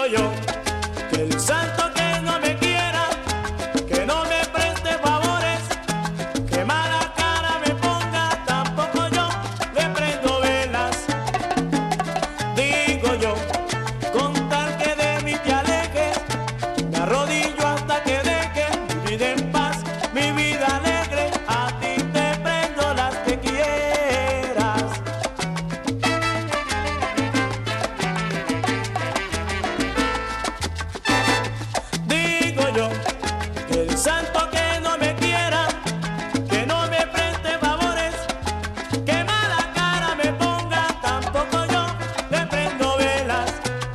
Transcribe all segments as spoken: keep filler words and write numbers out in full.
Digo yo que el santo que no me quiera, que no me preste favores, que mala cara me ponga, tampoco yo le prendo velas. Digo yo, con tal que de mí te alejes, me arrodillo hasta que dejes mi vida en paz, mi vida alegre. A ti te prendo las que quieras. Digo yo que el santo que no me quiera, que no me preste favores, que mala cara me ponga, tampoco yo le prendo velas.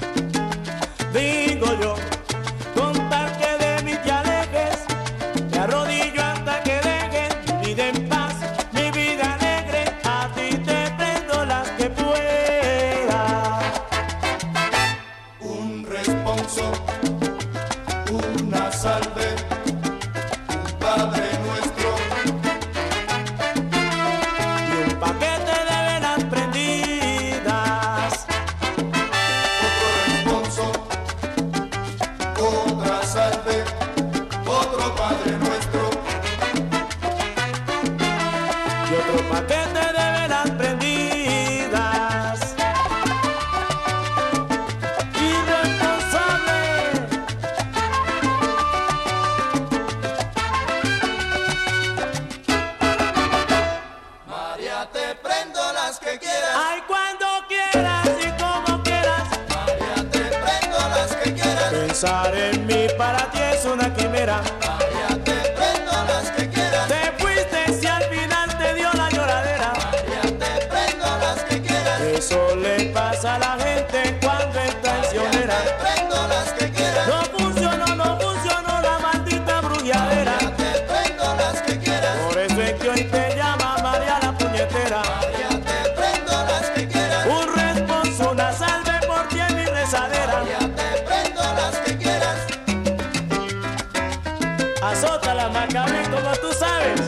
Digo yo, con tal que de mí te alejes, me arrodillo hasta que dejes mi vida en paz, mi vida alegre. A ti te prendo las que pueda. Un responso, una salve, un Padre Nuestro, Y un paquete de velas prendidas. otro responso, otra salve, otro Padre Nuestro, Y otro paquete de velas prendidas. Irresponsable. María, te prendo las que quieras, Ay, cuando quieras y como quieras. María, te prendo las que quieras, Pensar en mí para ti es una quimera. María, te prendo las que quieras, Te fuiste si al final te dio la lloradera. María, te prendo las que quieras, Eso le pasa a la gente cuando es te traicionera. prendo las que quieras, No funcionó, no funcionó la maldita brujeadera. María, te prendo las que quieras, Por eso es que hoy te llama María la puñetera. María, te prendo las que quieras, Un responso, una salve por ti en mi rezadera. María, te prendo las que quieras. Azótala, Macabé, como tú sabes.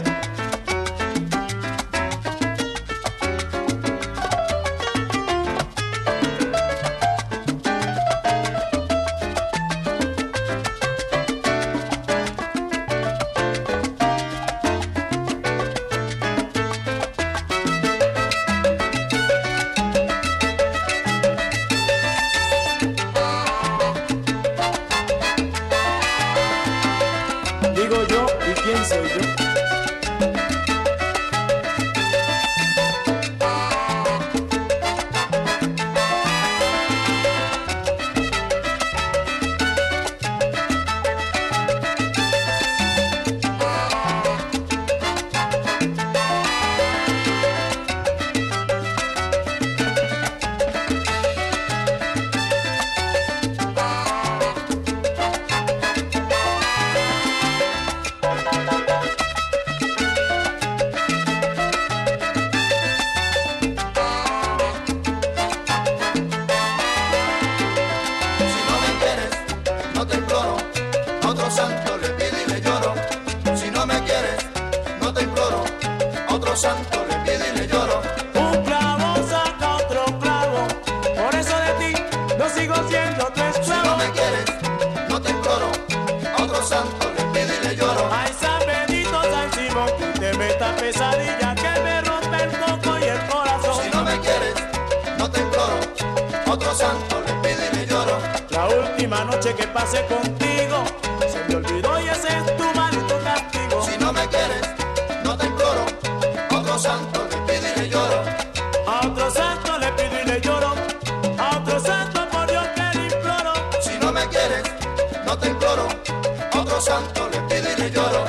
Digo yo, ¿y quién soy yo? Si no me quieres, no te imploro, otro santo le pido y le lloro. Si no me quieres, no te imploro, otro santo le pido y le lloro. Un clavo saca otro clavo, por eso de ti no sigo siendo tu Si no esclavo. me quieres, no te imploro, otro santo le pido y le lloro. Ay, San Benito, San Simón, quíteme esta pesadilla que me rompe el coco y el corazón. Si no me quieres, no te imploro, otro santo le pido y le lloro. La última noche que pasé contigo se me olvidó y ese es tu maldito castigo. Si no me quieres, no te imploro, otro santo le pido y le lloro. A otro santo le pido y le lloro, a otro santo por Dios que le imploro. Si no me quieres, no te imploro, otro santo le pido y le lloro.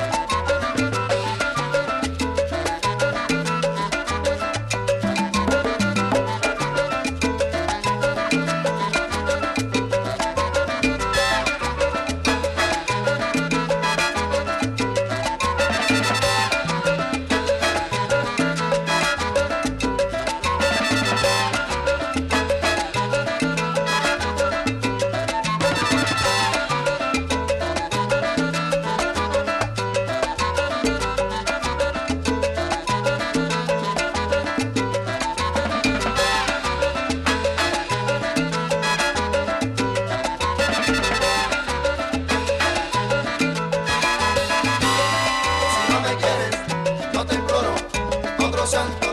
santo